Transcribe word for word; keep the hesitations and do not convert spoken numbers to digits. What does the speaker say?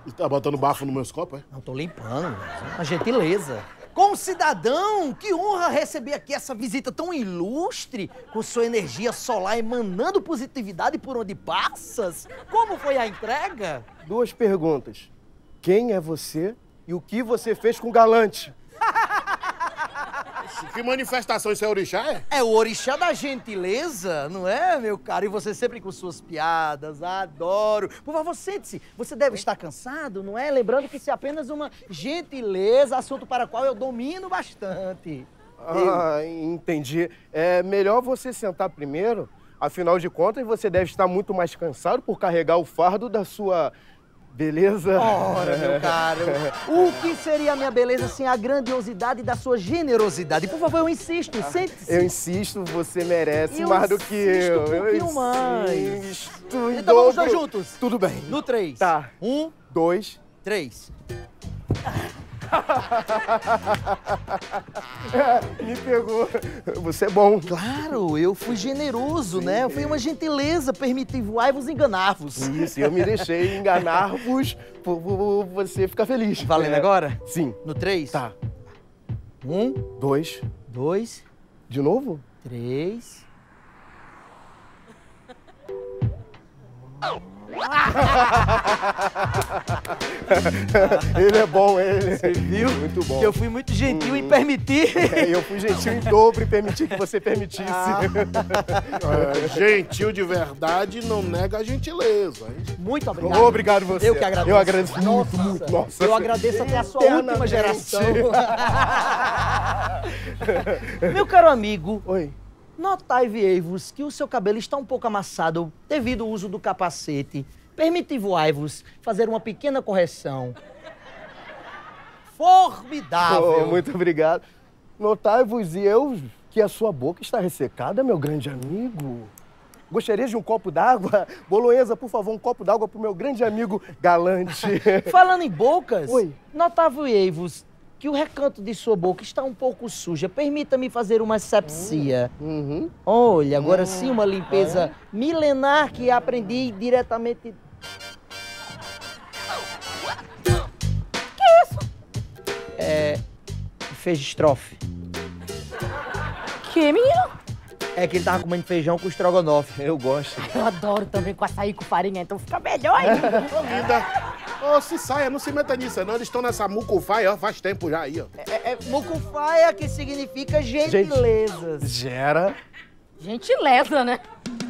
E tá botando bafo nos meus copos, é? Não, tô limpando. Uma gentileza. Como cidadão, que honra receber aqui essa visita tão ilustre, com sua energia solar emanando positividade por onde passas. Como foi a entrega? Duas perguntas. Quem é você e o que você fez com o Galante? Que manifestação, isso é orixá, é? É o orixá da gentileza, não é, meu caro? E você sempre com suas piadas, adoro. Por favor, sente-se. Você deve estar cansado, não é? Lembrando que isso é apenas uma gentileza, assunto para o qual eu domino bastante. Ah, entendi. É melhor você sentar primeiro. Afinal de contas, você deve estar muito mais cansado por carregar o fardo da sua... beleza? Ora, meu caro, o que seria a minha beleza sem a grandiosidade da sua generosidade? Por favor, eu insisto, sente-se. Eu insisto, você merece Eu mais do que insisto eu. um pouquinho eu mais. insisto em Então vamos dobro. dois juntos. Tudo bem. No três. Tá. Um, Dois. três. Me pegou. Você é bom. Claro, eu fui generoso, Sim. né? Foi uma gentileza permitir-vos enganar-vos. Isso, eu me deixei enganar-vos por, por você ficar feliz. Valendo é. agora? Sim. No três? Tá. Um. Dois. Dois. De novo? Três. Ele é bom, ele. Você viu? Muito bom. Que eu fui muito gentil hum. em permitir. É, eu fui gentil em dobro e permiti que você permitisse. Ah. É, gentil de verdade não nega a gentileza, hein? Muito obrigado. Obrigado você. Eu que agradeço. Eu agradeço muito, Nossa. muito. Nossa. Eu agradeço até a sua última geração. Meu caro amigo. Oi. Notai-vos que o seu cabelo está um pouco amassado devido ao uso do capacete. Permitivai-vos fazer uma pequena correção. Formidável! Oh, muito obrigado. Notai-vos e eu que a sua boca está ressecada, meu grande amigo. Gostaria de um copo d'água? Bolonhesa, por favor, um copo d'água para o meu grande amigo Galante. Falando em bocas, Oi. notavei-vos que o recanto de sua boca está um pouco suja. Permita-me fazer uma asepsia. Uhum. Olha, agora Uhum. sim uma limpeza é. milenar que aprendi diretamente... Que isso? É... fez estrofe. Que, menino? É que ele tava comendo feijão com estrogonofe. Eu gosto. Eu adoro também com açaí com farinha, então fica melhor ainda. Ô, linda. Ô, se saia, não se meta nisso, não. Eles estão nessa mucufaia, ó, faz tempo já aí, ó. É, é mucufaia, que significa gentilezas. Gente, gera... Gentileza, né?